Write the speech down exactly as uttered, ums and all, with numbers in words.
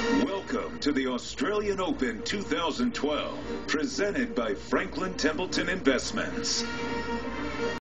Welcome to the Australian Open two thousand twelve, presented by Franklin Templeton Investments.